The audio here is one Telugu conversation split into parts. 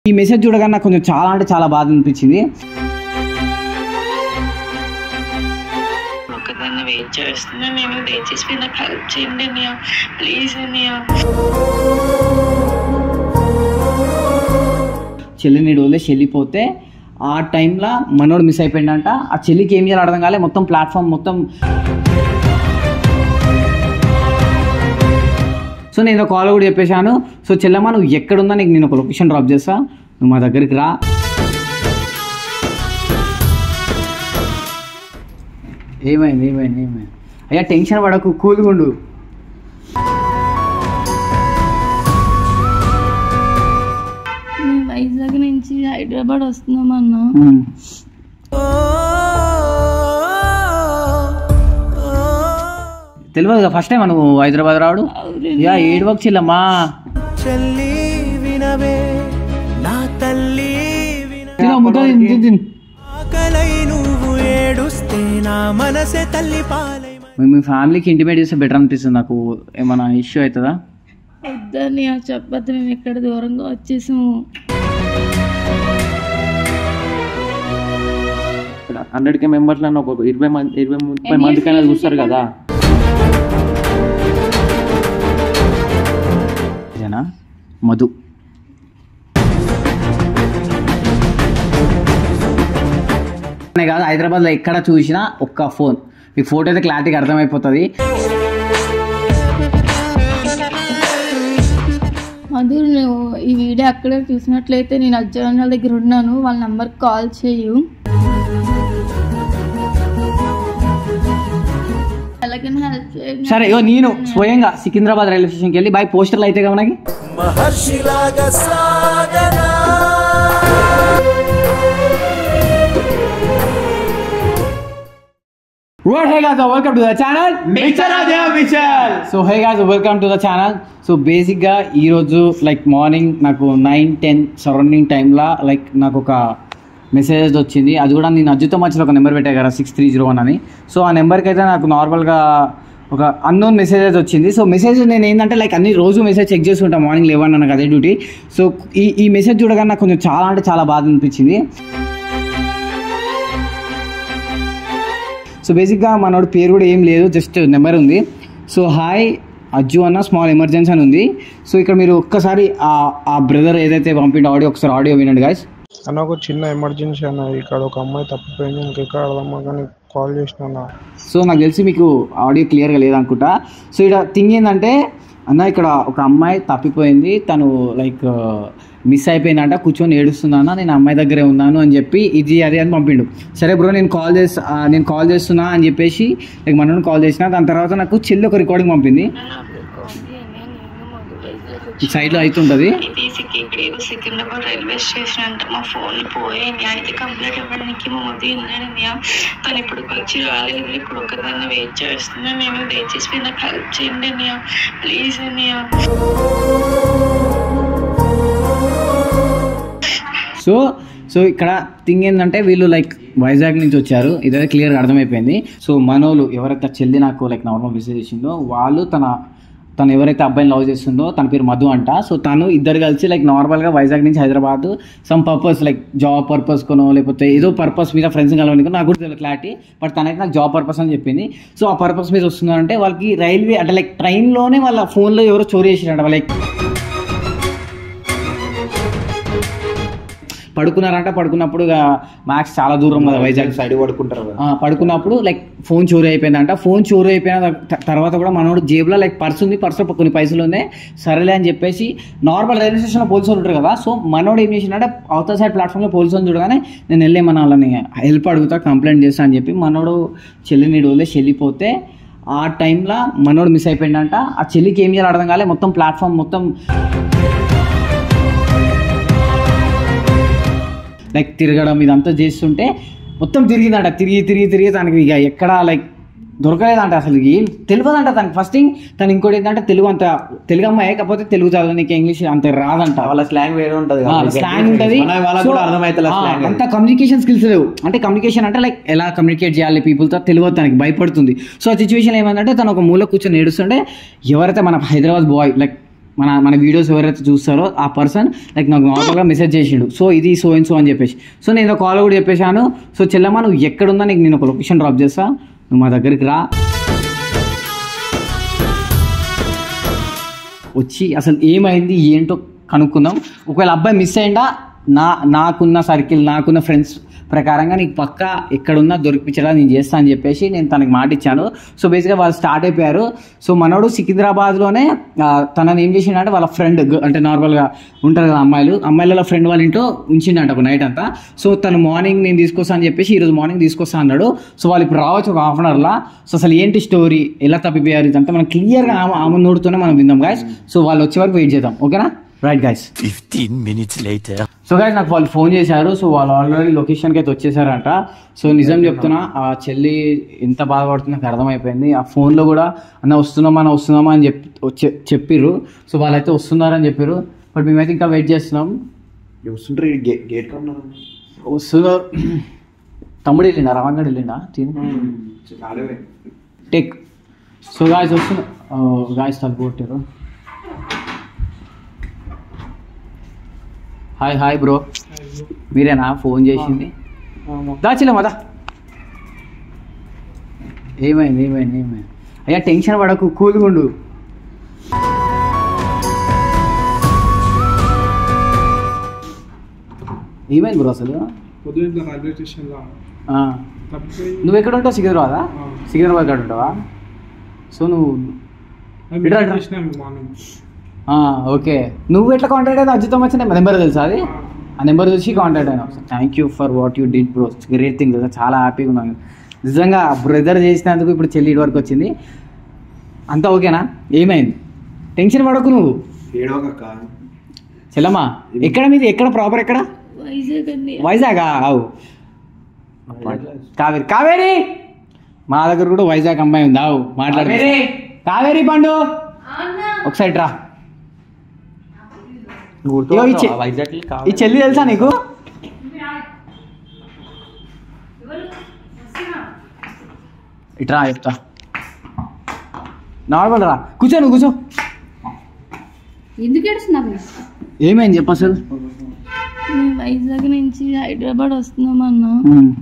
ఈ మెసేజ్ చూడగానే నాకు కొంచెం చాలా అంటే చాలా బాధ అనిపించింది. ఒకదాన్ని వెయిట్ చేస్తున్నా నేను, దయచేసి నాకు హెల్ప్ చేయండి అన్నయ్య, ప్లీజ్ అన్నయ్య. చెల్లిని వదిలేసి వెళ్ళిపోతే ఆ టైంలో మనోడు మిస్ అయిపోయిందంట. ఆ చెల్లికి ఏం చేయాలి అర్థం కాలే, మొత్తం ప్లాట్ఫామ్ మొత్తం. సో నేను కాల్ కూడా చెప్పేశాను, సో చెల్లమ్మ నువ్వు ఎక్కడున్నా నీకు నేను ఒక లొకేషన్ డ్రాప్ చేస్తా, నువ్వు మా దగ్గరికి రా. ఏమైంది ఏమైంది ఏమైంది అయ్యా, టెన్షన్ పడకు, కూల్గా ఉండు. వైజాగ్ నుంచి హైదరాబాద్ వస్తున్నామన్నా. తెలియదు ఫస్ట్ టైం నువ్వు హైదరాబాద్ రావడు. యా ఏడవకు చెల్లమ్మా. మీ ఫ్యామిలీకి ఇంటిమేట్ చేస్తే బెటర్ అనిపిస్తుంది నాకు. ఏమైనా ఇష్యూ అవుతుందా? వద్దని చెప్పద్దు, మేము ఇక్కడ దూరంగా వచ్చేసాము. 100K మెంబర్స్ ఒక 20-30 మందికైనా చూస్తారు కదా. మధు కాదు, హైదరాబాద్లో ఎక్కడ చూసినా ఒక్క ఫోన్, మీకు ఫోటో అయితే క్లారిటీగా అర్థమైపోతుంది. మధు, నువ్వు ఈ వీడియో అక్కడే చూసినట్లయితే నేను అజ్జన్న దగ్గర ఉన్నాను, వాళ్ళ నెంబర్కి కాల్ చేయు. సరే నేను స్వయంగా సికింద్రాబాద్ రైల్వే స్టేషన్కి వెళ్ళి బై పోస్టర్లు అయితే కదా మనకి. Hey guys, welcome to the channel Mixer Ajay Official. So hey guys, welcome to the channel. So basic గా ఈ రోజు లైక్ మార్నింగ్ నాకు 9-10 సరౌండింగ్ టైంలో లైక్ నాకు ఒక మెసేజ్ వచ్చింది. అది కూడా నేను అజ్జుతో మధ్యలో ఒక నెంబర్ పెట్టా కదా 6301 అని. సో ఆ నెంబర్కి అయితే నాకు నార్మల్గా ఒక అన్నోన్ మెసేజ్ వచ్చింది. సో మెసేజ్ నేను ఏంటంటే లైక్ అన్ని రోజు మెసేజ్ చెక్ చేస్తుంటాను మార్నింగ్ 11 నాకు అదే డ్యూటీ. సో ఈ మెసేజ్ చూడగానే నాకు కొంచెం చాలా అంటే చాలా బాధ అనిపించింది. సో బేసిక్గా మనోడు పేరు కూడా ఏం లేదు, జస్ట్ నెంబర్ ఉంది. సో హాయ్ అజ్జు అన్న, స్మాల్ ఎమర్జెన్సీ అని ఉంది. సో ఇక్కడ మీరు ఒక్కసారి ఆ బ్రదర్ ఏదైతే పంపిండో ఆడియో ఒకసారి ఆడియో వినండి గాయస్. అన్న ఒక చిన్న ఎమర్జెన్సీ అన్న, ఇక్కడ ఒక అమ్మాయి తప్పిపోయింది, ఇంకెక్కడ అర్థమ్మా కానీ కాల్ చేసిన. సో నాకు తెలిసి మీకు ఆడియో క్లియర్గా లేదనుకుంటా. సో ఇక్కడ థింగ్ ఏంటంటే అన్న, ఇక్కడ ఒక అమ్మాయి తప్పిపోయింది, తను లైక్ మిస్ అయిపోయిందంట, కూర్చొని ఏడుస్తుందన్న, నేను అమ్మాయి దగ్గరే ఉన్నాను అని చెప్పి ఇది అది అని పంపిండు. సరే బ్రో నేను కాల్ చేస్తున్నా అని చెప్పేసి లైక్ మనోని కాల్ చేసిన. దాని తర్వాత నాకు చెల్లి ఒక రికార్డింగ్ పంపింది, సైడ్లో అవుతుంటుంది. సికింద్రాబాద్ రైల్వే స్టేషన్ అంట, మా ఫోన్ పోయింది, అయితే కంప్లైంట్ ఇవ్వడానికి మా మధ్య వెళ్ళాను. తను ఇప్పుడు వచ్చి రాలేదు, ఇప్పుడు ఒకదాన్ని వెయిట్ చేస్తున్నా నేను, దయచేసి నాకు హెల్ప్ చేయండి అన్నయ్య, ప్లీజ్ అన్నయ్య. సో ఇక్కడ థింగ్ ఏంటంటే వీళ్ళు లైక్ వైజాగ్ నుంచి వచ్చారు, ఇదైతే క్లియర్గా అర్థమైపోయింది. సో మనోళ్ళు ఎవరైతే చెల్లి నాకు లైక్ నార్మల్ మెసేజ్ చేసిందో వాళ్ళు తను ఎవరైతే అబ్బాయిని లవ్ చేస్తుందో తన పేరు మధు అంట. సో తను ఇద్దరు కలిసి లైక్ నార్మల్గా వైజాగ్ నుంచి Hyderabad some purpose like job purpose కొనో లేకపోతే ఏదో పర్పస్ మీద ఫ్రెండ్స్ కలవడానికి నాకు కూడా తెలియదు క్లారిటీ, బట్ తనైతే నాకు జాబ్ పర్పస్ అని చెప్పింది. సో ఆ పర్పస్ మీద వస్తున్నారంటే వాళ్ళకి రైల్వే అంటే లైక్ ట్రైన్లోనే వాళ్ళ ఫోన్లో ఎవరో చోరీ చేసిరంట. లైక్ పడుకున్నప్పుడు మ్యాక్స్ చాలా దూరం కదా వైజాగ్ సైడ్ పడుకున్నప్పుడు లైక్ ఫోన్ చోరీ అయిపోయిందంట. ఫోన్ చోరీ అయిపోయిన తర్వాత కూడా మనోడు జేబులో లైక్ పర్స్ ఉంది, పర్సులో కొన్ని పైసలు ఉన్నాయి. సరేలే అని చెప్పేసి నార్మల్ రైల్వే స్టేషన్లో పోలీసులు ఉంటారు కదా, సో మనోడు ఏం చేసిందంటే అవతల సైడ్ ప్లాట్ఫామ్లో పోలీసులు చూడగానే నేను వెళ్ళే మన వాళ్ళని హెల్ప్ అడుగుతా, కంప్లైంట్ చేస్తా అని చెప్పి మనోడు చెల్లిని వదిలేసి వెళ్ళిపోతే ఆ టైంలో మనోడు మిస్ అయిపోయిందంట. ఆ చెల్లికి ఏం చేయాలి అర్థం కాలే, మొత్తం ప్లాట్ఫామ్ మొత్తం లైక్ తిరగడం ఇదంతా చేస్తుంటే మొత్తం తిరిగిందంట. తిరిగి తనకి ఇక ఎక్కడ లైక్ దొరకలేదంట, అసలు ఏం తెలియదంట తనకి. ఫస్ట్ థింగ్ తను ఇంకోటి ఏంటంటే తెలుగు అమ్మాయి, కాకపోతే తెలుగు చదవడానికి ఇంగ్లీష్ అంత రాదంట, వాళ్ళ స్లాంగ్ వేరే ఉంటుంది, స్లాంగ్ ఉంటుంది, అంత కమ్యూనికేషన్ స్కిల్స్ లేవు. అంటే కమ్యూనికేషన్ అంటే లైక్ ఎలా కమ్యూనికేట్ చేయాలి పీపుల్తో తెలియదు, తనకి భయపడుతుంది. సో ఆ సిచ్యువేషన్ ఏమైందంటే తను ఒక మూల కూర్చొని ఏడుస్తుంటే ఎవరైతే మన హైదరాబాద్ బాయ్ లైక్ మన వీడియోస్ ఎవరైతే చూస్తారో ఆ పర్సన్ లైక్ నాకు నార్మల్గా మెసేజ్ చేసిండు, సో ఇది సో అండ్ సో అని చెప్పేసి. సో నేను కాల్ కూడా చెప్పేశాను, సో చెల్లమ్మ నువ్వు ఎక్కడుందా నీకు నేను ఒక లొకేషన్ డ్రాప్ చేస్తా, నువ్వు మా దగ్గరికి రా, వచ్చి అసలు ఏమైంది ఏంటో కనుక్కుందాం. ఒకవేళ అబ్బాయి మిస్ అయిందా నాకున్న సర్కిల్ నాకున్న ఫ్రెండ్స్ ప్రకారంగా నీకు పక్కా ఎక్కడున్నా దొరికిపించడా నేను చేస్తా అని చెప్పేసి నేను తనకి మాట ఇచ్చాను. సో బేసిక్గా వాళ్ళు స్టార్ట్ అయిపోయారు. సో మనోడు సికింద్రాబాద్లోనే తనని ఏం చేసిండంటే వాళ్ళ ఫ్రెండ్ అంటే నార్మల్గా ఉంటారు కదా అమ్మాయిల ఫ్రెండ్ వాళ్ళ ఇంట్లో ఉంచిండంట ఒక నైట్ అంతా. సో తను మార్నింగ్ నేను తీసుకొస్తా అని చెప్పేసి ఈరోజు మార్నింగ్ తీసుకొస్తా అన్నాడు. సో వాళ్ళు ఇప్పుడు రావచ్చు ఒక హాఫ్ అన్ అవర్లా. సో అసలు ఏంటి స్టోరీ, ఎలా తప్పిపోయారు ఇదంతా మనం క్లియర్గా ఆమె నోడుతూనే మనం విందాం గాయస్. సో వాళ్ళు వచ్చే వరకు వెయిట్ చేద్దాం, ఓకేనా? Right guys. 15 minutes later. So guys నాకు వాళ్ళు ఫోన్ చేశారు. సో వాళ్ళు ఆల్రెడీ లొకేషన్కి అయితే వచ్చేసారంట. సో నిజం చెప్తున్నా ఆ చెల్లి ఎంత బాధపడుతుందో నాకు అర్థమైపోయింది. ఆ ఫోన్లో కూడా వస్తున్నామా అని చెప్పిర్రు. సో వాళ్ళైతే వస్తున్నారని చెప్పారు. బట్ మేమైతే ఇంకా వెయిట్ చేస్తున్నాం. వస్తున్నారు. తమ్ముడు వెళ్ళిండా, రవాణా వెళ్ళిండా టెక్. సో గాయస్ వస్తున్నా, గాయస్ తలుపు కొట్టారు. హాయ్ బ్రో, మీరేనా ఫోన్ చేసింది? దాచిలే మదా, ఏమైంది? అయ్యా టెన్షన్ పడకు, కూల్గా ఉండు. ఏమైంది బ్రో అసలు? రైల్వే స్టేషన్లో నువ్వు ఎక్కడ ఉంటావు? సికింద్రాబాద్ కాడ ఉంటావా? సో నువ్వు ఓకే, నువ్వు ఎట్లా కాంటాక్ట్ అయితే అజితో వచ్చిన నెంబర్ తెలుసా? అది ఆ నెంబర్ చూసి కాంటాక్ట్ అయినా. Thank you for what you did bro, great thing. చాలా హ్యాపీగా ఉన్నాను నిజంగా. బ్రదర్ చేసినందుకు ఇప్పుడు చెల్లి వరకు వచ్చింది. అంతా ఓకేనా? ఏమైంది? టెన్షన్ పడకు నువ్వు. చెల్లమ్మా ఎక్కడ మీది? ఎక్కడ ప్రాపర్? ఎక్కడ? వైజాగ్. అవు కావేరి మా దగ్గర కూడా వైజాగ్ అమ్మాయి ఉంది. అవు మాట్లాడు. కావేరి పండు ఒకసారి రా. ఈ చెల్లి తెలుసా నీకు? ఇట్రా చెప్తా. నార్మల్ రా, కూర్చో. నువ్వు కూర్చో. ఎందుకు ఏడుస్తున్నావు? ఏమైంది చెప్పు అసలు. వైజాగ్ నుంచి హైదరాబాద్ వస్తున్నామన్నా.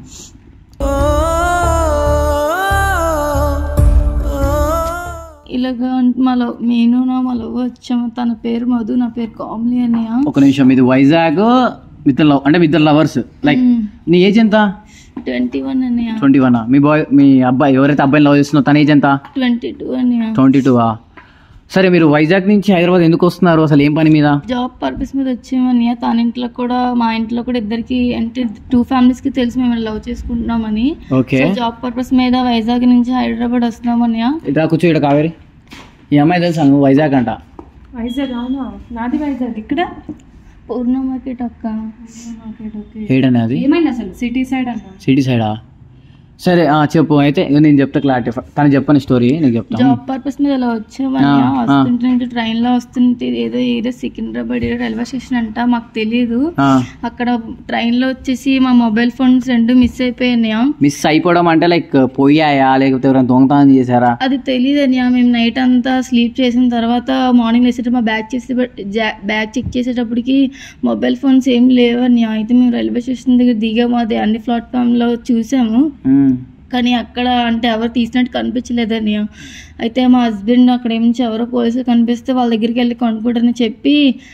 ఇలాగ మళ్ళీ వచ్చాము. తన పేరు మధు, నా పేరు కామ్లీ అని. ఒక నిమిషం, ఇది వైజాగ్ అంటే ఇద్దరు లవర్స్. లైక్ నీ ఏజ్ ఎంత? 21 అన్నయ్య. 21. మీ అబ్బాయి ఎవరైతే అబ్బాయిని లవ్ చేస్తున్నావు తన ఏజ్ ఎంత? 22 అన్నయ్య. 22. సరే, మీరు వైజాగ్ నుంచి హైదరాబాద్ ఎందుకు వస్తున్నారు? అసలు ఏం పని మీద? జాబ్ పర్పస్ మీద వచ్చామన్నయ్య. తన ఇంట్లో కూడా మా ఇంట్లో కూడా ఇద్దరికి అంటే 2 families కి తెలిసి మేము లవ్ చేసుకుంటున్నామని. ఓకే, జాబ్ పర్పస్ మీద వైజాగ్ నుంచి హైదరాబాద్ వస్తున్నామన్నయ్య. ఇట్లా కూర్చో. ఇక్కడ కావేరి, ఈ అమ్మాయి తెలుసా నువ్వు? వైజాగ్ అంట. వైజాగ్? అవునా, నాది వైజాగ్. ఇక్కడ పూర్ణ మార్కెట్ అక్క. ఏడనే అది? ఏమైంది అసలు? సిటీ సైడ్ అన్న. సిటీ సైడా? సరే చెప్పు. అయితే నేను చెప్తా క్లారిటీ. తను చెప్పని స్టోరీ నేను చెప్తాను. జాబ్ పర్పస్ మీద ఇలా వచ్చామన్నయ్య. వస్తుంటే ట్రైన్ లో వస్తుంటే ఏదో సికింద్రాబాద్ రైల్వే స్టేషన్ అంట, మాకు తెలియదు. అక్కడ ట్రైన్ లో వచ్చేసి మా మొబైల్ ఫోన్స్ 2 మిస్ అయిపోయాయన్నయ్య. మిస్ అయిపోవడం అంటే లైక్ పోయాయా లేకపోతే ఎవరైనా దొంగతనం చేశారా? అది తెలియదు అన్నయ్య. మేము నైట్ అంతా స్లీప్ చేసిన తర్వాత మార్నింగ్ వేసేటప్పుడు మా బ్యాగ్ చెక్ చేసేటప్పటికి మొబైల్ ఫోన్స్ ఏం లేవన్నయ్య. అయితే మేము రైల్వే స్టేషన్ దగ్గర దిగాము. అది అన్ని ప్లాట్ఫామ్ లో చూసాము, కానీ అక్కడ అంటే ఎవరు తీసినట్టు కనిపించలేదని. అయితే మా హస్బెండ్ అక్కడ ఏమించి ఎవరో పోలీసులు కనిపిస్తే వాళ్ళ దగ్గరికి వెళ్ళి కొనుక్కుంటారని చెప్పి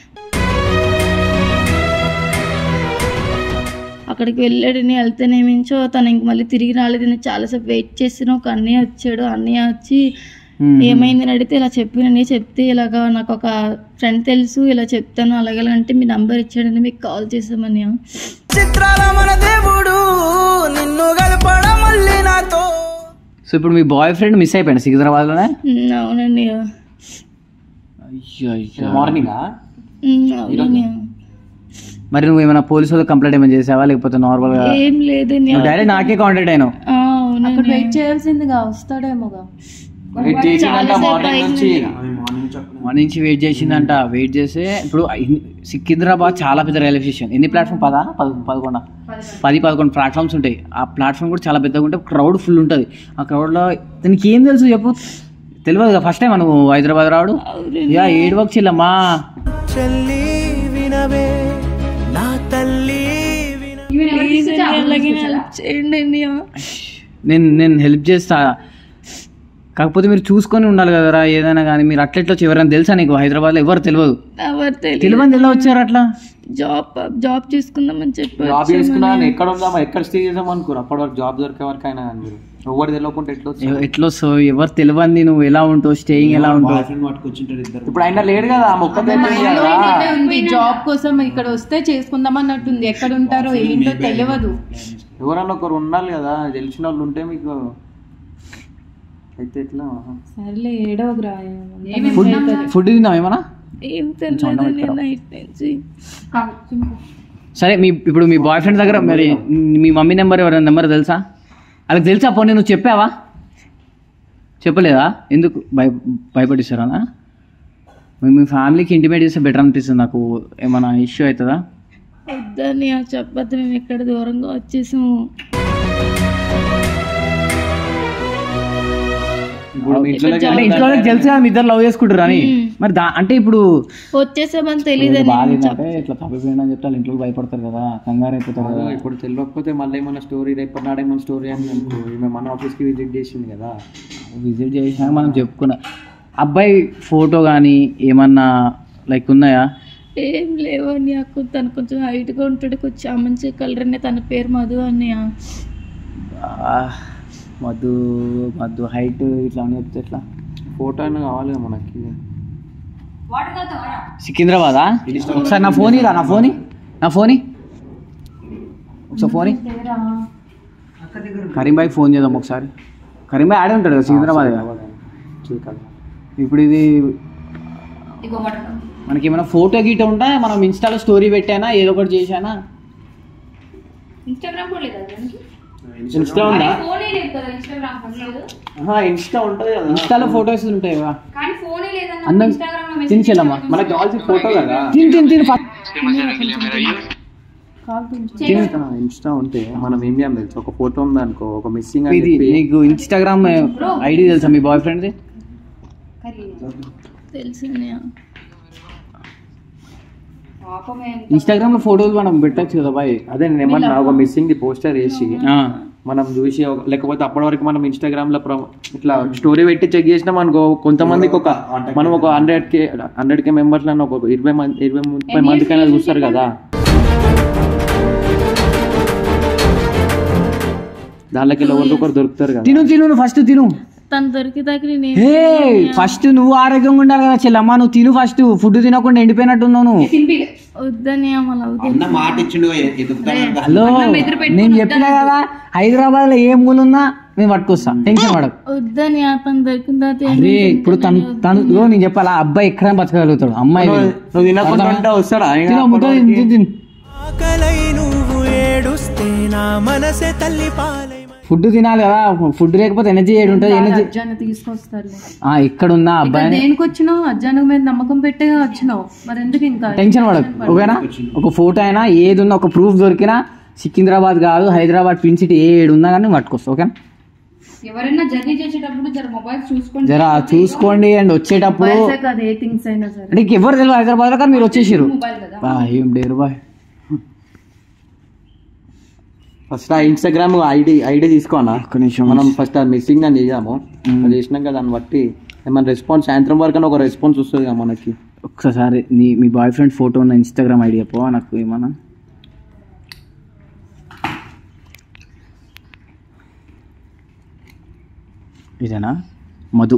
అక్కడికి వెళ్ళాడని. వెళ్తేనేమించో తను ఇంక మళ్ళీ తిరిగి రాలేదని చాలాసేపు వెయిట్ చేసిన ఒక అన్నయ్య వచ్చాడు. అన్నయ్య వచ్చి ఏమైందని అడిగితే ఇలా చెప్పినని చెప్తే ఇలాగా నాకు ఒక ఫ్రెండ్ తెలుసు, ఇలా చెప్తాను అలాగేలంటే మీ నంబర్ ఇచ్చాడని మీకు కాల్ చేసామని. సో ఇప్పుడు మీ బాయ్ ఫ్రెండ్ మిస్ అయిపోయాడు సికింద్రాబాద్ లోనే? అవునండి. మార్నింగ్? అవునండి. మరి నువ్వు ఏమైనా పోలీసు వాళ్ళకి కంప్లైంట్ ఏమైనా చేసావా లేకపోతే నార్మల్ గా? ఏం లేదండి, డైరెక్ట్ నాకే కాంటాక్ట్ అయినావు. అక్కడ వెయిట్ చేయాల్సిందిగా, వస్తాడేమోగా. మార్నింగ్ నుంచి వెయిట్ చేసిందంట. వెయిట్ చేస్తే ఇప్పుడు సికింద్రాబాద్ చాలా పెద్ద రైల్వే స్టేషన్. ఎన్ని ప్లాట్ఫామ్? 10-11 ప్లాట్ఫామ్స్ ఉంటాయి. ఆ ప్లాట్ఫామ్ కూడా చాలా పెద్దగా ఉంటే క్రౌడ్ ఫుల్ ఉంటుంది. ఆ క్రౌడ్లో తనకి ఏం తెలుసు చెప్పు? తెలియదు ఫస్ట్ టైం నువ్వు హైదరాబాద్ రావడు యా ఏడువకు చెల్లమ్మా నేను హెల్ప్ చేస్తా కాకపోతే మీరు చూసుకొని ఉండాలి కదరా ఏదైనా కానీ మీరు అట్లెట్లో ఎవరైనా తెలుసా నీకు హైదరాబాద్లో ఎవరు తెలియదు తెలియదు ఎలా వచ్చారు అట్లా జాబ్ చేసుకుందామని చెప్పి జాబ్ చేసుకున్నా ఎక్కడ ఉందామా ఎక్కడ స్టే చేద్దాం అనుకోరు అప్పటి వరకు జాబ్ దొరికే వరకు అయినా కానీ మీరు ఎవరు తెలియకుండా ఎట్లా వస్తావు ఎవరు తెలియంది నువ్వు ఎలా ఉంటావు స్టేయింగ్ ఎలా ఉంటావు ఇప్పుడు అయినా లేడు కదా ఆ మొక్క జాబ్ కోసం ఇక్కడ వస్తే చేసుకుందాం అన్నట్టుంది ఎక్కడ ఉంటారో ఏంటో తెలియదు ఎవరన్నా ఒకరు ఉండాలి కదా తెలిసిన వాళ్ళు ఉంటే మీకు అయితే ఎట్లా సర్లే ఏడవగ్రా ఫుడ్ తిన్నావు ఏమన్నా ఏం తెలియదు నైట్ నుంచి సరే ఇప్పుడు మీ బాయ్ ఫ్రెండ్ దగ్గర మరి మీ మమ్మీ నెంబర్ ఎవరైనా నెంబర్ తెలుసా వాళ్ళకి తెలుసా పోనీ నువ్వు చెప్పావా చెప్పలేదా ఎందుకు భయపడిస్తారా మీ ఫ్యామిలీకి ఇంటిమేట్ చేస్తే బెటర్ అనిపిస్తుంది నాకు ఏమైనా ఇష్యూ అవుతుందా వద్దని చెప్పద్దు మేము ఎక్కడ దూరంగా వచ్చేసాము ఇంట్లో తెలుసు మీ ఇద్దరు లవ్ చేసుకుంటారు అని మరి అంటే ఇప్పుడు వచ్చేసామని తెలియదు అంటే ఇట్లా తప్పిపోయిందని చెప్తే ఇంట్లో భయపడతారు కదా కంగారు అయిపోతారు కదా ఇప్పుడు తెలియకపోతే మళ్ళీ ఏమన్నా స్టోరీ రేపు నాడేమన్నా స్టోరీ అని అనుకో మన ఆఫీస్కి విజిట్ చేసింది కదా విజిట్ చేసినాక మనం చెప్పుకున్నా అబ్బాయి ఫోటో కానీ ఏమన్నా లైక్ ఉన్నాయా ఏం లేవు అని తను కొంచెం హైట్గా ఉంటాడు కొంచెం మంచి కలర్ అనే తన పేరు మధు అన్నయ్య మధు హైట్ ఇట్లా అని చెప్తే ఎట్లా ఫోటో అయినా కావాలి కదా మనకి సికింద్రాబాదా ఒకసారి నా ఫోన్ ఇరా నా ఫోన్ ఒకసారి ఫోన్ కరీంబాయి ఫోన్ చేద్దాం ఒకసారి కరీంబాయి ఆడే ఉంటాడు కదా సికింద్రాబాద్ ఇప్పుడు ఇది మనకి ఏమైనా ఫోటో గీట ఉంటే మనం ఇన్స్టాలో స్టోరీ పెట్టానా ఏదో ఒకటి చేశానా ఇన్స్టా ఉందా ఇన్స్టా ఉంటుంది కదా ఇన్స్టాలో ఫొటోస్ ఉంటాయి కదా అందం తినిచెల్లమ్మా మనకు కావాల్సిన ఫోటో కదా తిని ఇన్స్టా ఉంటే మనం ఏం చేయాలి తెలుసు ఒక ఫోటో ఉంది అనుకో ఒక మిస్సింగ్ ఇది నీకు ఇన్స్టాగ్రామ్ ఐడి తెలుసా మీ బాయ్ ఫ్రెండ్ది తెలుసు ఇన్స్టాగ్రామ్ లో ఫోటోలు మనం పెట్టచ్చు కదా బాయ్ అదే నేను ఏమన్నా ఒక మిస్సింగ్ ది పోస్టర్ వేసి మనం చూసి లేకపోతే అప్పటి వరకు మనం ఇన్స్టాగ్రామ్ లో ఇట్లా స్టోరీ పెట్టి చెక్ చేసినాం అనుకో కొంతమందికి మనం ఒక 100K మెంబర్స్ ఒక 20-30 మందికైనా చూస్తారు కదా దానిలోకి ఒకరు దొరుకుతారు కదా తిను ఫస్ట్ తిను తను దొరికేదాకా ఫస్ట్ నువ్వు ఆరోగ్యంగా ఉండాలి కదా చెల్లమ్మ నువ్వు తిను ఫస్ట్ ఫుడ్ తినకుండా ఎండిపోయినట్టున్నావు నువ్వు వద్దని హలో నేను చెప్పినా కదా హైదరాబాద్ లో ఏ మూలున్నా నేను పట్టుకొస్తా టెన్షన్ పడకు వద్దని తను దొరికిన అరే ఇప్పుడు తను నేను చెప్పాలా అబ్బాయి ఎక్కడ బతకగలుగుతాడు అమ్మాయి నువ్వు తినకుండా వస్తాడా ఫుడ్ తినాలి కదా ఫుడ్ లేకపోతే ఎనర్జీ ఏడు ఉంటుంది ఎనర్జీ తీసుకొస్తారు ఇక్కడ ఉన్న అబ్బాయి దేనికి వచ్చినావు అజ్జాను మీద నమ్మకం పెట్టే వచ్చినావు మరి ఎందుకు ఇంకా టెన్షన్ పడకు ఓకేనా ఒక ఫోటో అయినా ఏది ఉన్నా ఒక ప్రూఫ్ దొరికినా సికింద్రాబాద్ కాదు హైదరాబాద్ పిన్ సిటీ ఏడు ఉన్నా కానీ పట్టుకొస్తా ఓకేనా ఎవరైనా జర్నీ చేసేటప్పుడు జర మొబైల్ చూసుకోండి జరా చూసుకోండి అండ్ వచ్చేటప్పుడు అంటే ఎవరు తెలియదు హైదరాబాద్ లో కానీ మీరు వచ్చేసారు ఏం డేరు బాయ్ ఫస్ట్ ఆ ఇన్స్టాగ్రామ్ ఐడి తీసుకోనా ఒక్క నిమిషం మనం ఫస్ట్ అది మిస్సింగ్ అని చేసాము అది చేసినాక దాన్ని బట్టి ఏమైనా రెస్పాన్స్ సాయంత్రం వరకు ఒక రెస్పాన్స్ వస్తుంది కదా మనకి ఒక్కసారి మీ బాయ్ ఫ్రెండ్ ఫోటో ఉన్న ఇన్స్టాగ్రామ్ ఐడి చెప్పవా నాకు ఏమన్నా ఇదేనా మధు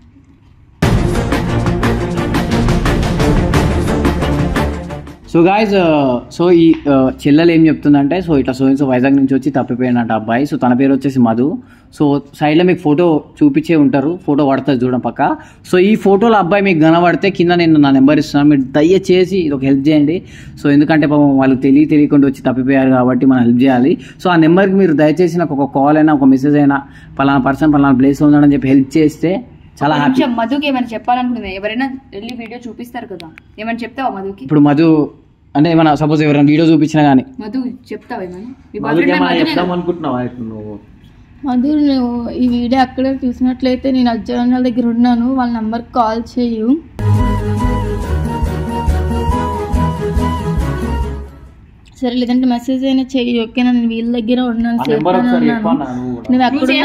సో గాయస్ సో ఈ చెల్లెలు ఏం చెప్తుందంటే సో ఇట్లా సో వైజాగ్ నుంచి వచ్చి తప్పిపోయినట్టు అబ్బాయి సో తన పేరు వచ్చేసి మధు సో సైడ్లో మీకు ఫోటో చూపించే ఉంటారు ఫోటో పడుతుంది చూడడం పక్క సో ఈ ఫోటోలో అబ్బాయి మీకు కనబడితే కింద నేను నా నెంబర్ ఇస్తున్నాను మీరు దయచేసి ఇది ఒక హెల్ప్ చేయండి సో ఎందుకంటే పాపం వాళ్ళు తెలియకుండా వచ్చి తప్పిపోయారు కాబట్టి మనం హెల్ప్ చేయాలి సో ఆ నెంబర్కి మీరు దయచేసి నాకు ఒక కాల్ అయినా ఒక మెసేజ్ అయినా పలానా పర్సన్ పలానా ప్లేస్లో ఉన్నాడని చెప్పి హెల్ప్ చేస్తే చాలా హ్యాపీ. మధుకి ఏమైనా చెప్పాలనుకుంటున్నా ఎవరైనా వెళ్ళి వీడియో చూపిస్తారు కదా ఏమైనా చెప్తావా మధుకి? ఇప్పుడు మధు అంటే ఏమైనా సపోజ్ ఎవరైనా వీడియో చూపించినా కానీ మధు చెప్తావా ఏమైనా? చెప్తాం అనుకుంటున్నావా నువ్వు? మధు నువ్వు ఈ వీడియో అక్కడే చూసినట్లయితే నేను అజ్జన్న దగ్గర ఉన్నాను, వాళ్ళ నంబర్కి కాల్ చేయు. సరే లేదంటే మెసేజ్ అయినా చెయ్యి, ఓకేనా? నేను వీళ్ళ దగ్గర ఉన్నాను, సేఫ్ గానే ఉన్నాను. నువ్వు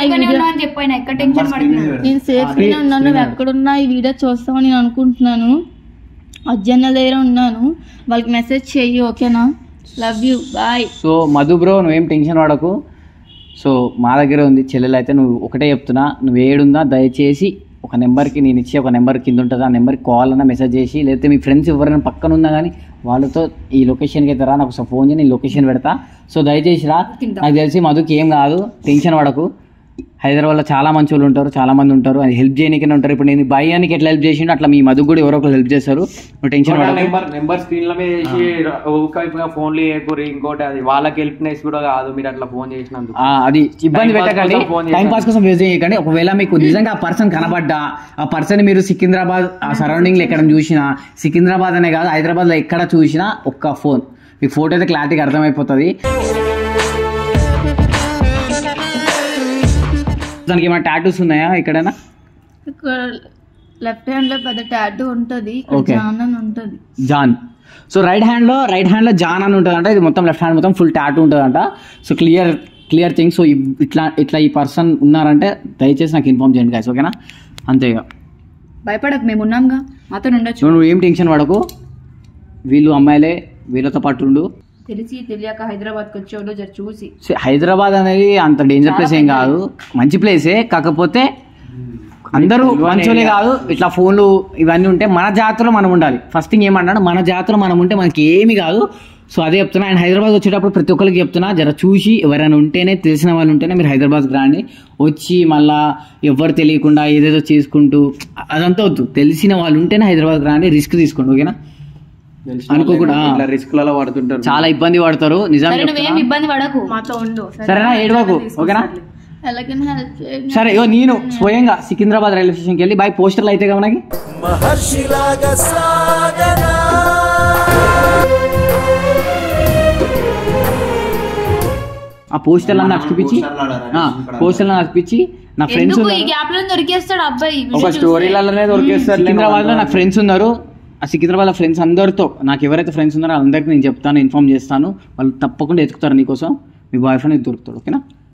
నేను సేఫ్ గానే ఉన్నాను, నువ్వు ఎక్కడున్నా ఈ వీడియో చూస్తావని నేను అనుకుంటున్నాను. అజ్జన్న దగ్గర ఉన్నాను, వాళ్ళకి మెసేజ్ చెయ్యి, ఓకేనా? Love you, bye. So Madhu bro నువ్వేం టెన్షన్ పడకు. సో మా దగ్గర ఉంది చెల్లెలు అయితే, నువ్వు ఒకటే చెప్తున్నా, నువ్వు ఏడుందా దయచేసి ఒక నెంబర్కి నేను ఇచ్చి, ఒక నెంబర్ కింద ఉంటుంది ఆ నెంబర్కి కాల్ అన్నా మెసేజ్ చేసి, లేకపోతే మీ ఫ్రెండ్స్ ఎవరైనా పక్కన ఉన్నా కానీ వాళ్ళతో ఈ లొకేషన్కి అయితే రా, నాకు ఒకసారి ఫోన్ చేసి నేను లొకేషన్ పెడతా. సో దయచేసి రా, నాకు తెలిసి మధుకి ఏం కాదు, టెన్షన్ పడకు. హైదరాబాద్లో చాలా మంచి వాళ్ళు ఉంటారు, చాలా మంది ఉంటారు, అది హెల్ప్ చేయడానికి ఉంటారు. ఇప్పుడు నేను భయానికి ఎట్లా హెల్ప్ చేసిండు అట్లా మీ మధుకు కూడా ఎవరో ఒకరు హెల్ప్ చేస్తారు, నువ్వు టెన్షన్ పడకు. నెంబర్ స్క్రీన్ లో చేసి ఒకవైపుగా ఫోన్లు చేయకూరి, ఇంకోటి అది వాళ్ళకి హెల్ప్నెస్ కూడా కాదు మీరు అట్లా ఫోన్ చేసినందుకు. అది ఇబ్బంది పెట్టకండి, టైం పాస్ కోసం యూజ్ చేయకండి. ఒకవేళ మీకు నిజంగా ఆ పర్సన్ కనబడ్డా, ఆ పర్సన్ మీరు సికింద్రాబాద్ ఆ సరౌండింగ్లో ఎక్కడ చూసినా, సికింద్రాబాద్ అనే కాదు హైదరాబాద్లో ఎక్కడ చూసినా ఒక్క ఫోన్, మీకు ఫోటో అయితే క్లారిటీగా అర్థమైపోతుంది. దానికి ఏమైనా టాటూస్ ఉన్నాయా ఎక్కడైనా? లెఫ్ట్ హ్యాండ్ లో పెద్ద టాటూ ఉంటుంది, జాన్ అని ఉంటుంది. జాన్. సో రైట్ హ్యాండ్ లో జాన్ అని ఉంటుంది అంట. ఇది మొత్తం లెఫ్ట్ హ్యాండ్ మొత్తం ఫుల్ టాటూ ఉంటుంది అంట. So clear thing. సో ఇట్లా ఈ పర్సన్ ఉన్నారంటే దయచేసి నాకు ఇన్ఫార్మ్ చేయండి గైస్, ఓకేనా? అంతేగా, భయపడకు, మేము ఉన్నాంగా, మాతో ఉండొచ్చు. నువ్వు ఏం టెన్షన్ పడకు, వీళ్ళు అమ్మాయిలే, వీళ్ళతో పాటు ఉండు. తెలిసి తెలియక హైదరాబాద్కి వచ్చేవాళ్ళు జర చూసి. హైదరాబాద్ అనేది అంత డేంజర్ ప్లేస్ ఏం కాదు, మంచి ప్లేసే. కాకపోతే అందరూ మంచోలే కాదు, ఇట్లా ఫోన్లు ఇవన్నీ ఉంటే మన జాతరలో మనం ఉండాలి. ఫస్ట్ థింగ్ ఏమన్నాడు, మన జాతరలో మనం ఉంటే మనకి ఏమి కాదు. సో అదే చెప్తున్నా. అండ్ హైదరాబాద్ వచ్చేటప్పుడు ప్రతి ఒక్కరికి చెప్తున్నా, జర చూసి ఎవరైనా ఉంటేనే, తెలిసిన వాళ్ళు ఉంటేనే మీరు హైదరాబాద్కి రాండి. వచ్చి మళ్ళీ ఎవరు తెలియకుండా ఏదేదో చేసుకుంటూ అదంతా వద్దు. తెలిసిన వాళ్ళు ఉంటేనే హైదరాబాద్కి రాండి, రిస్క్ తీసుకోండి, ఓకేనా? అనుకోకుండా రిస్క్లలో పడుతుంటారు, చాలా ఇబ్బంది పడతారు. నిజంగా ఇబ్బంది పడకు, మాతో ఉండు, సరేనా? ఏడవకు, ఓకేనా? ఎలాగైనా హెల్ప్ చేయండి. సరే, నేను స్వయంగా సికింద్రాబాద్ రైల్వే స్టేషన్కి వెళ్ళి బై పోస్టర్లు అయితే కదా మనకి, ఆ పోస్టర్లు అన్నీ అతికిపించి నా ఫ్రెండ్స్ దొరికేస్తాడు అబ్బాయి. ఒక స్టోరీలలోనే దొరికేస్తారు. సికింద్రాబాద్ లో నాకు ఫ్రెండ్స్ ఉన్నారు, ఆ సికింద్రాబాద్ ఫ్రెండ్స్ అందరితో, నాకు ఎవరైతే ఫ్రెండ్స్ ఉన్నారో అందరికీ నేను చెప్తాను, ఇన్ఫార్మ్ చేస్తాను. వాళ్ళు తప్పకుండా ఎత్తుకుతారు నీకోసం, మీ బాయ్ ఫ్రెండ్ దొరుకుతాడు, ఓకేనా?